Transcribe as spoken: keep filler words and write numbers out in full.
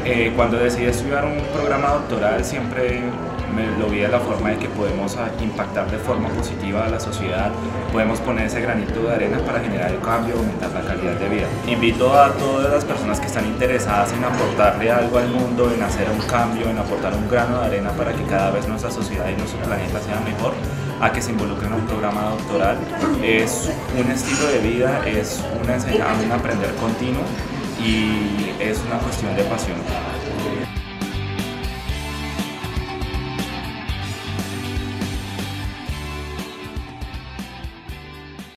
Eh, cuando decidí estudiar un programa doctoral siempre me lo vi de la forma de que podemos a, impactar de forma positiva a la sociedad, podemos poner ese granito de arena para generar el cambio, aumentar la calidad de vida. Invito a todas las personas que están interesadas en aportarle algo al mundo, en hacer un cambio, en aportar un grano de arena para que cada vez nuestra sociedad y nuestro planeta sea mejor, a que se involucren en un programa doctoral. Es un estilo de vida, es una enseñanza, un aprender continuo y es una cuestión de pasión.